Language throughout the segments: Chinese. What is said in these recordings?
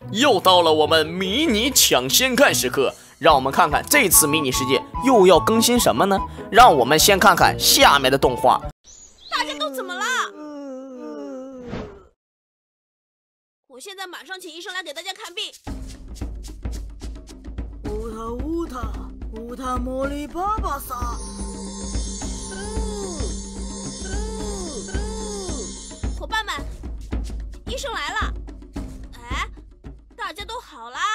又到了我们迷你抢先看时刻，让我们看看这次迷你世界又要更新什么呢？让我们先看看下面的动画。 大家都怎么了？我现在马上请医生来给大家看病。 乌塔莫里巴巴萨。 伙伴们，医生来了。哎，大家都好啦。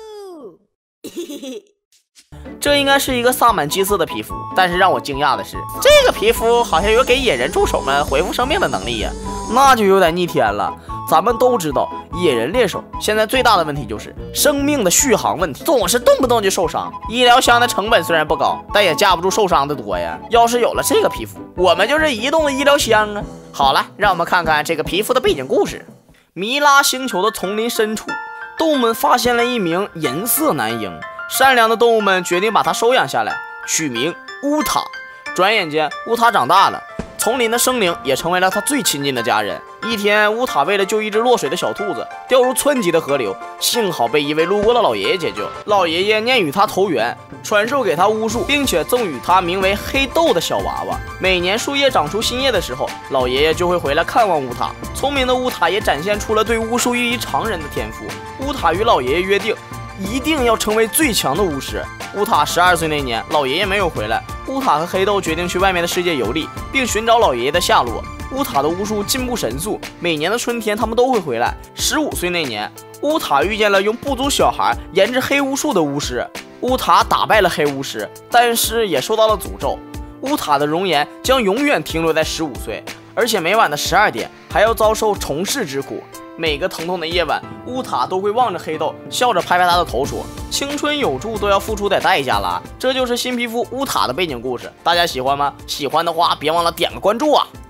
这应该是一个萨满祭司的皮肤，但是让我惊讶的是，这个皮肤好像有给野人助手们恢复生命的能力呀，那就有点逆天了。咱们都知道，野人猎手现在最大的问题就是生命的续航问题，总是动不动就受伤。医疗箱的成本虽然不高，但也架不住受伤的多呀。要是有了这个皮肤，我们就是移动的医疗箱啊。好了，让我们看看这个皮肤的背景故事。米拉星球的丛林深处，动物们发现了一名银色男婴。善良的动物们决定把它收养下来，取名乌塔。转眼间，乌塔长大了，丛林的生灵也成为了他最亲近的家人。一天，乌塔为了救一只落水的小兔子，掉入湍急的河流，幸好被一位路过的老爷爷解救。老爷爷念与他投缘，传授给他巫术，并且赠予他名为黑豆的小娃娃。每年树叶长出新叶的时候，老爷爷就会回来看望乌塔。聪明的乌塔也展现出了对巫术异于常人的天赋。乌塔与老爷爷约定，一定要成为最强的巫师。乌塔12岁那年，老爷爷没有回来，乌塔和黑豆决定去外面的世界游历，并寻找老爷爷的下落。乌塔的巫术进步神速，每年的春天他们都会回来。15岁那年，乌塔遇见了用部族小孩研制黑巫术的巫师，乌塔打败了黑巫师，但是也受到了诅咒。乌塔的容颜将永远停留在15岁，而且每晚的12点还要遭受重世之苦。每个疼痛的夜晚，乌塔都会望着黑豆，笑着拍拍他的头说：“青春有助都要付出点代价啦。”这就是新皮肤乌塔的背景故事，大家喜欢吗？喜欢的话别忘了点个关注啊！